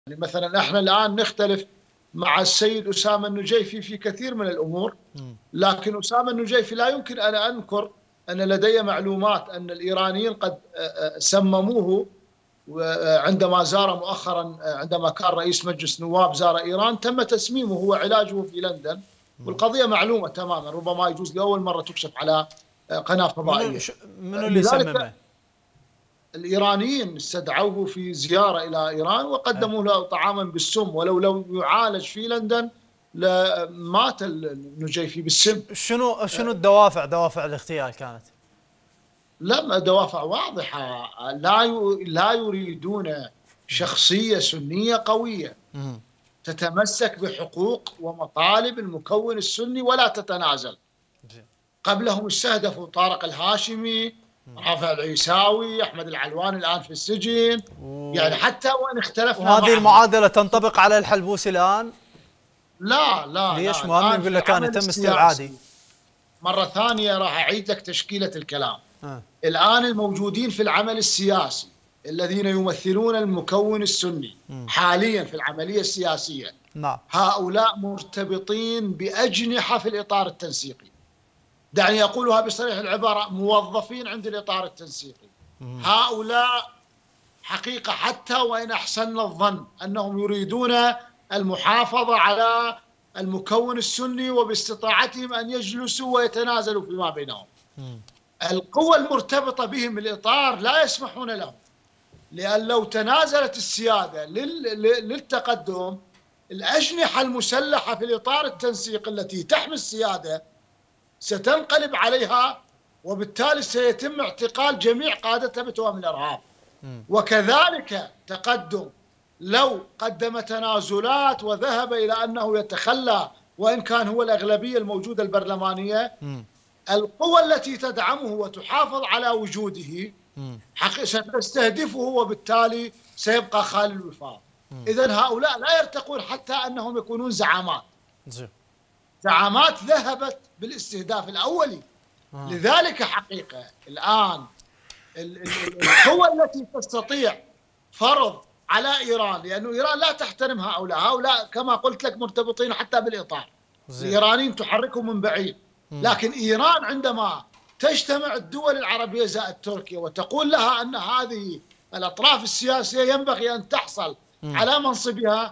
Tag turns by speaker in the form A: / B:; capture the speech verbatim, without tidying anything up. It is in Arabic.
A: مثلا احنا الان نختلف مع السيد اسامه النجيفي في كثير من الامور، لكن اسامه النجيفي لا يمكن ان انكر ان لدي معلومات ان الايرانيين قد سمموه عندما زار مؤخرا، عندما كان رئيس مجلس نواب زار ايران تم تسميمه هو علاجه في لندن، والقضيه معلومه تماما، ربما يجوز لاول مره تكشف على قناه فضائيه.
B: منو اللي سممه؟
A: الإيرانيين استدعوه في زيارة إلى إيران وقدموا له طعاما بالسم، ولو لو يعالج في لندن لمات النجيفي بالسم.
B: شنو شنو الدوافع دوافع الاغتيال كانت؟
A: لما دوافع واضحة، لا لا يريدون شخصية سنية قوية تتمسك بحقوق ومطالب المكون السني ولا تتنازل. قبلهم استهدفوا طارق الهاشمي، رافع العيساوي، احمد العلواني الان في السجن، و... يعني حتى وان اختلفنا.
B: وهذه المعادله تنطبق على الحلبوسي الان؟
A: لا لا
B: ليش؟
A: لا،
B: مهم يقول لك انا تم استبعادي.
A: مره ثانيه راح اعيد لك تشكيله الكلام.
B: أه.
A: الان الموجودين في العمل السياسي الذين يمثلون المكون السني م. حاليا في العمليه السياسيه،
B: نعم،
A: هؤلاء مرتبطين باجنحه في الاطار التنسيقي. دعني أقولها بصريح العبارة، موظفين عند الإطار التنسيقي. مم. هؤلاء حقيقة حتى وإن أحسننا الظن أنهم يريدون المحافظة على المكون السني وباستطاعتهم أن يجلسوا ويتنازلوا فيما بينهم. مم. القوى المرتبطة بهم الإطار لا يسمحون لهم، لأن لو تنازلت السيادة للتقدم، الأجنحة المسلحة في الإطار التنسيقي التي تحمي السيادة ستنقلب عليها، وبالتالي سيتم اعتقال جميع قادتها بتهم الإرهاب. وكذلك تقدم لو قدم تنازلات وذهب إلى أنه يتخلى وإن كان هو الأغلبية الموجودة البرلمانية، القوى التي تدعمه وتحافظ على وجوده ستستهدفه، وبالتالي سيبقى خالي الوفاق. إذن هؤلاء لا يرتقون حتى أنهم يكونون زعامات. زعامات ذهبت بالاستهداف الأولي. آه. لذلك حقيقة الآن القوى التي تستطيع فرض على إيران، لأنه إيران لا تحترم هؤلاء، هؤلاء كما قلت لك مرتبطين حتى بالإطار. زي. الإيرانيين تحركهم من بعيد. م. لكن إيران عندما تجتمع الدول العربية زائد تركيا وتقول لها أن هذه الأطراف السياسية ينبغي أن تحصل م. على منصبها،